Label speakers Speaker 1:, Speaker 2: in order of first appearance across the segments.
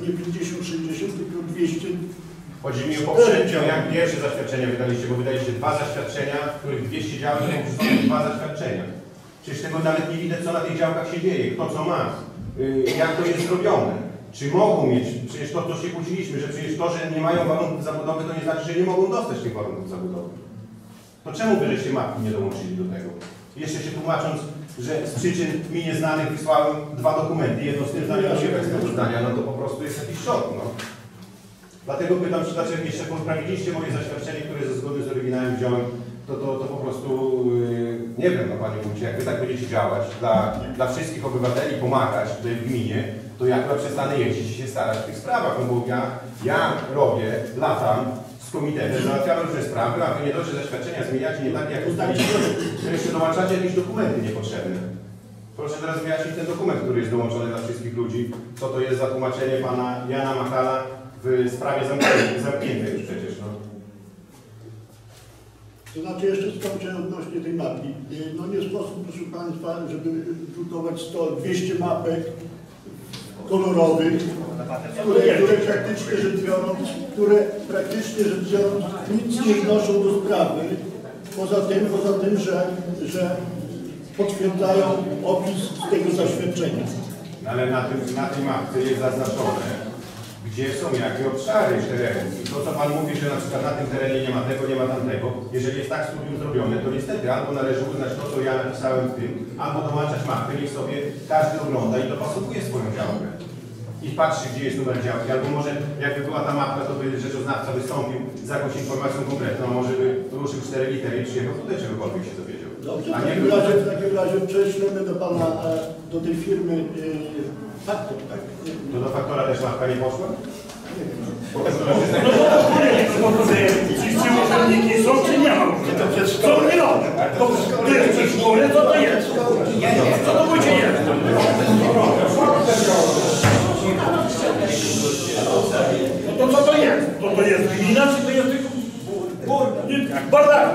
Speaker 1: nie 50, 60, tylko 200.
Speaker 2: Chodzi mi o poprzednio, jak pierwsze zaświadczenia wydaliście, bo wydaliście 2 zaświadczenia, w których 200 działek to są 2 zaświadczenia. Przecież tego nawet nie widać, co na tych działkach się dzieje, kto co ma, jak to jest zrobione. Czy mogą mieć, przecież to się kłóciliśmy, że przecież to, że nie mają warunków zabudowy, to nie znaczy, że nie mogą dostać tych warunków zabudowy. To czemu wy żeście mapki nie dołączyli do tego? Jeszcze się tłumacząc, że z przyczyn mi nieznanych wysłałem 2 dokumenty, jedno z tym zdaniem, drugie bez tego zdania, no to po prostu jest jakiś szok, no. Dlatego pytam się, dlaczego jeszcze poprawiliście moje zaświadczenie, które ze zgody z oryginałem wziąłem, to po prostu, nie wiem, no Panie Wójcie, jak wy tak będziecie działać dla wszystkich obywateli, pomagać tutaj w gminie, to ja chyba przestanę jeździć i się starać w tych sprawach, no bo ja robię, latam z komitetem, załatwiamy różne sprawy, a wy nie dość, że zaświadczenia zmieniacie nie tak jak ustaliście, to jeszcze dołączacie jakieś dokumenty niepotrzebne. Proszę teraz wyjaśnić ten dokument, który jest dołączony dla wszystkich ludzi, co to jest za tłumaczenie Pana Jana Machala w sprawie zamkniętej już przecież, no.
Speaker 1: To znaczy jeszcze skończę odnośnie tej mapki. No nie sposób, proszę Państwa, żeby drukować 200 mapek kolorowych, które praktycznie rzecz biorąc nic nie wnoszą do sprawy, poza tym, że potwierdzają opis tego zaświadczenia.
Speaker 2: Ale na tej mapce jest zaznaczone, gdzie są jakie obszary terenu. I to, co Pan mówi, że na przykład na tym terenie nie ma tego, nie ma tamtego, jeżeli jest tak studium zrobione, to niestety albo należy uznać to, co ja napisałem w tym, albo dołączać mapkę, niech sobie każdy ogląda i dopasowuje swoją działkę. I patrzy, gdzie jest numer działki, albo może jakby była ta mapka, to by rzeczoznawca wystąpił z jakąś informacją konkretną, a może by ruszył 4 litery i przyjechał tutaj czegokolwiek się dowiedział.
Speaker 1: Dobrze, w takim razie prześlemy do Pana, do tej firmy faktor, tak?
Speaker 2: To do faktora też mapka nie poszła?
Speaker 1: Nie wiem.
Speaker 3: Wszyscy urzędniki są czy nie ma? Co nie robią? To jest przedszkole, co to jest? Co to będzie jest? No to co to jest? To jest gmina, czy to jest tylko bardach?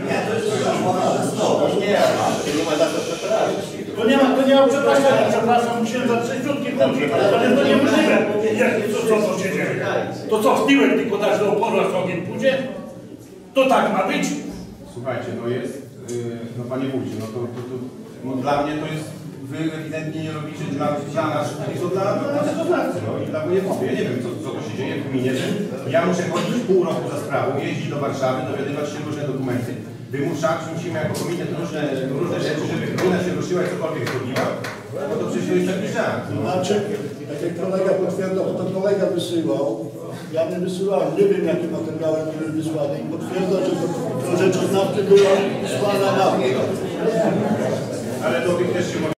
Speaker 3: To nie ma przepraszania, przepraszam księdza trzeźwiutki ludzi, ale to niemożliwe. Co się dzieje? To co, w tyłek tylko dać do oporu, aż ogień pójdzie? To tak ma być?
Speaker 2: Słuchajcie, no jest, no Panie Wójcie, no dla mnie to jest, wy ewidentnie nie robicie dla nas, tylko dla rzeczoznawcy, no i dla wojewody. Ja nie wiem, co to się dzieje w gminie, że ja muszę chodzić pół roku za sprawą, jeździć do Warszawy, dowiadywać się różne dokumenty, wymuszać musimy jako komitet różne rzeczy, żeby gmina się ruszyła i cokolwiek zrobiła, no to przecież to jest taki żart. No.
Speaker 1: Znaczy, tak jak kolega potwierdza, bo to kolega wysyłał, ja nie wysyłałem, nie wiem jakie materiały były wysłane i potwierdza, że do rzeczoznawcy była wysłana mapka.
Speaker 2: Ale do tych też się